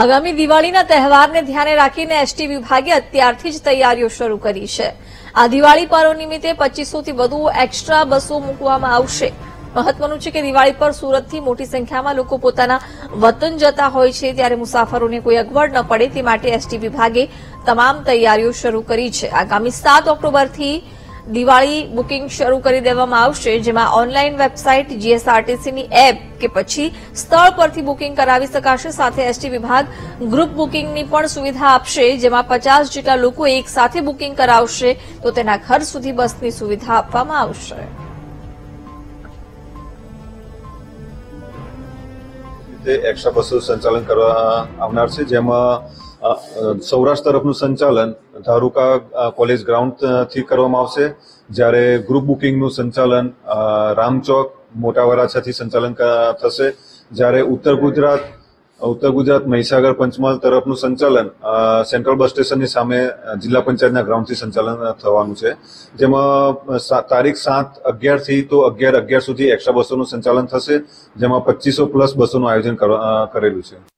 આગામી દિવાળીના તહેવારને ધ્યાને રાખીને એસટી વિભાગે અત્યારથી જ તૈયારીઓ શરૂ કરી છે। આ દિવાળી પર્વ નિમિત્તે 2500 થી વધુ એક્સ્ટ્રા બસો મૂકવામાં આવશે। મહત્વનું છે કે દિવાળી પર સુરતથી મોટી સંખ્યામાં લોકો પોતાના વતન જતા હોય છે, ત્યારે મુસાફરોને કોઈ અગવડ ન પડે તે માટે એસટી વિભાગે તમામ તૈયારીઓ શરૂ કરી છે। આગામી 7 ઓક્ટોબરથી દિવાળી બુકિંગ શરૂ કરી દેવામાં આવશે, જેમાં ઓનલાઈન વેબસાઇટ, જીએસઆરટીસીની એપ કે પછી સ્થળ પરથી બુકિંગ કરાવી શકાશે। સાથે એસટી વિભાગ ગ્રુપ બુકિંગની પણ સુવિધા આપશે, જેમાં 50 જેટલા લોકો એક સાથે બુકિંગ કરાવશે તો તેના ઘર સુધી બસની સુવિધા આપવામાં આવશે। एक्स्ट्रा बसों संचालन करवा आवनार छे, जेमां सौराष्ट्र तरफનું સંચાલન ધારુકા કોલેજ ગ્રાઉન્ડ થી કરવામાં આવશે, જ્યારે ગ્રુપ બુકિંગ નું સંચાલન રામચોક મોટા વરાછાથી સંચાલન થશે, જ્યારે ઉત્તર ગુજરાત મહીસાગર પંચમહાલ તરફનું સંચાલન સેન્ટ્રલ બસ સ્ટેશનની સામે જિલ્લા પંચાયતના ગ્રાઉન્ડથી સંચાલન થવાનું છે, જેમાં તારીખ 7-11 થી તો 11-11 સુધી એક્સ્ટ્રા બસોનું સંચાલન થશે, જેમાં 2500 પ્લસ બસોનું આયોજન કરેલું છે।